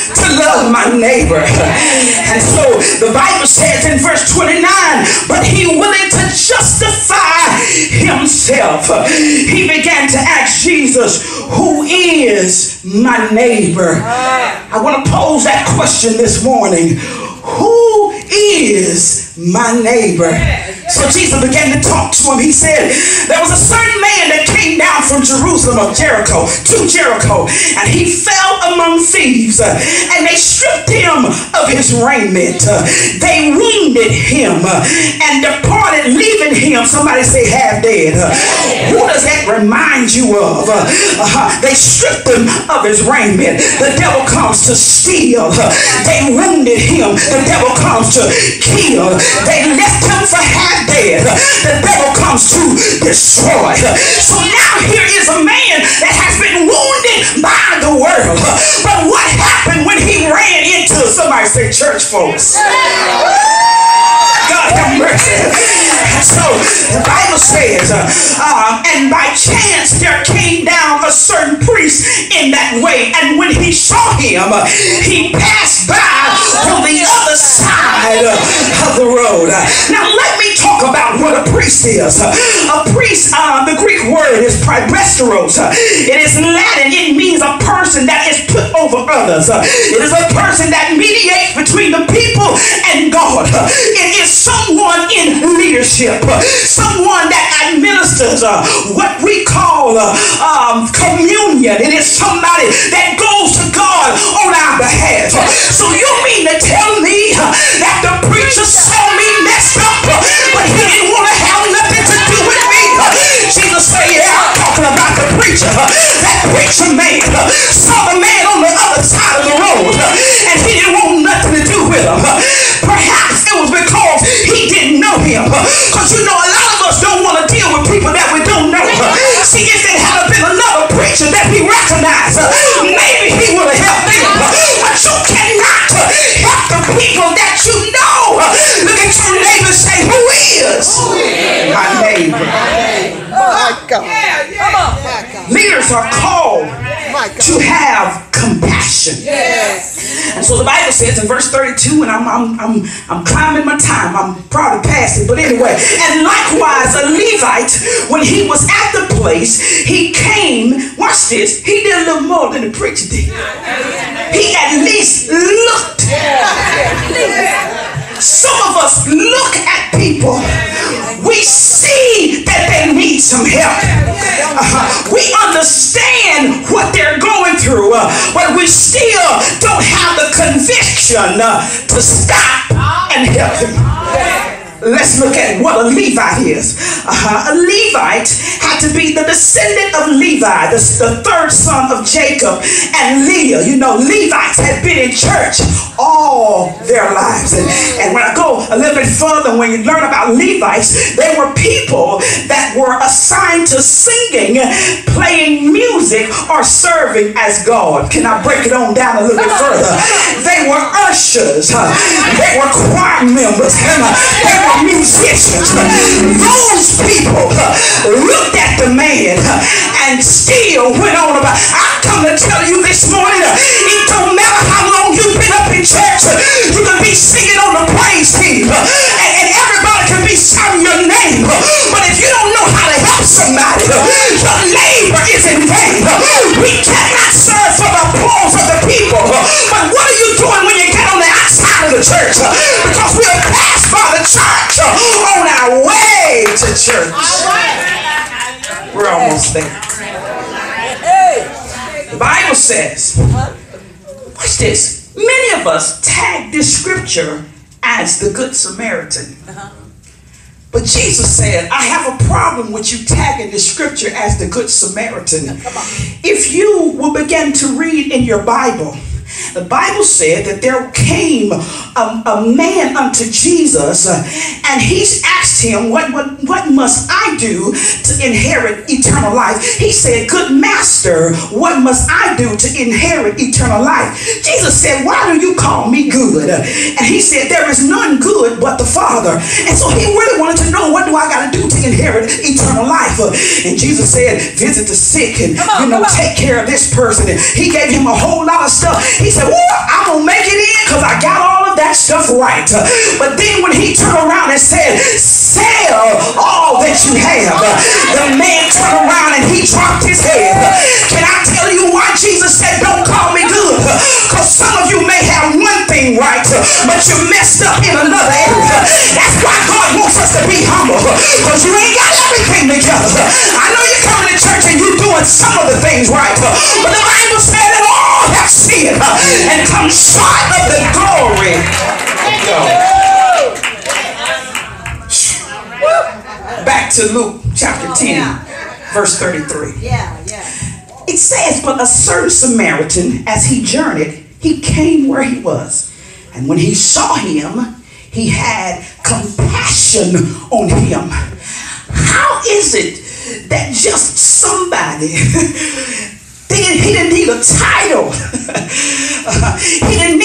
to love my neighbor. And so the Bible says in verse 29, but he willing to justify himself, he began to ask Jesus, who is my neighbor? I want to pose that question this morning. Who is my neighbor? So Jesus began to talk to him. He said, there was a certain man that came down from Jerusalem to Jericho, and he fell among thieves, and they stripped him of his raiment. They wounded him and departed, leaving him, somebody say, half dead. Who does that remind you of? They stripped him of his raiment. The devil comes to steal. They wounded him. The devil comes to kill. They left him for half dead. The devil comes to destroy. So now here is a man that has been wounded by the world. But what happened when he ran into, somebody say, church folks? God have mercy. So the Bible says, and by chance there came down a certain priest in that way, and when he saw him, he passed by on the other side of the road. Now let me talk about what a priest is. A priest, the Greek word is pribesteros. It is Latin. It means a person that is put over others. It is a person that mediates between the people and God. It is someone in leadership, someone that administers what we call communion. It is somebody that goes to God on our behalf. So you mean to tell me that the preacher saw me messed up, but he didn't want to have nothing to do with me? Jesus said, yeah, I'm talking about the preacher. That preacher man saw the man on the other side of the road, and he didn't want nothing to do with him. Perhaps it was because he didn't know him. Because you know, a lot of us don't want to deal with people that we don't know. See, if it had been another preacher that we recognize, maybe he would have helped them. But you cannot help the people that you know. Look at your neighbor and say, who is my neighbor? My God. Leaders are called to have compassion. Yes. And so the Bible says in verse 32, and I'm climbing my time. I'm probably past it, but anyway. And likewise, a Levite, when he was at the place, he came. Watch this. He did a little more than the preacher did. He at least looked. Some of us look at people. We see that they need some help. We understand what they're going through, but we still don't have the conviction to stop and help them. Let's look at what a Levite is. A Levite had to be the descendant of Levi, the third son of Jacob and Leah. You know, Levites had been in church all their lives. And when I go a little bit further, when you learn about Levites, they were people that were assigned to singing, playing music, or serving as God. Can I break it on down a little bit further? They were ushers. They were choir members. They were musicians. Those people looked at the man and still went on about. I come to tell you this morning, it don't matter how long you've been up in church, you can be singing on the praise team, and everybody can be shouting your name, but if you don't know how to help somebody, your labor is in vain. We cannot serve for the applause of the people, but what are you doing when you get on the outside of the church? Because we're passed by the church on our way to church. We're almost there. The Bible says, watch this, many of us tag this scripture as the Good Samaritan. But Jesus said, I have a problem with you tagging the scripture as the Good Samaritan. If you will begin to read in your Bible, the Bible said that there came a man unto Jesus, and he asked him, what must I do to inherit eternal life? He said, good master, what must I do to inherit eternal life? Jesus said, why do you call me good? And he said, there is none good but the Father. And so he really wanted to know, what do I got to do to inherit eternal life? And Jesus said, visit the sick and take care of this person. And he gave him a whole lot of stuff. He said, well, I'm that stuff right. But then when he turned around and said, sell all that you have, the man turned around and he dropped his head. Can I tell you why Jesus said, don't call me good? Because some of you may have one thing right, but you're messed up in another area. That's why God wants us to be humble, because you ain't got everything together. I know you're coming to church and you're doing some of the things right, but the Bible said that all have sinned and come short of the glory of God. Back to Luke chapter 10, verse 33. It says, but a certain Samaritan, as he journeyed, he came where he was. And when he saw him, he had compassion on him. How is it that just somebody, he didn't need a title, he didn't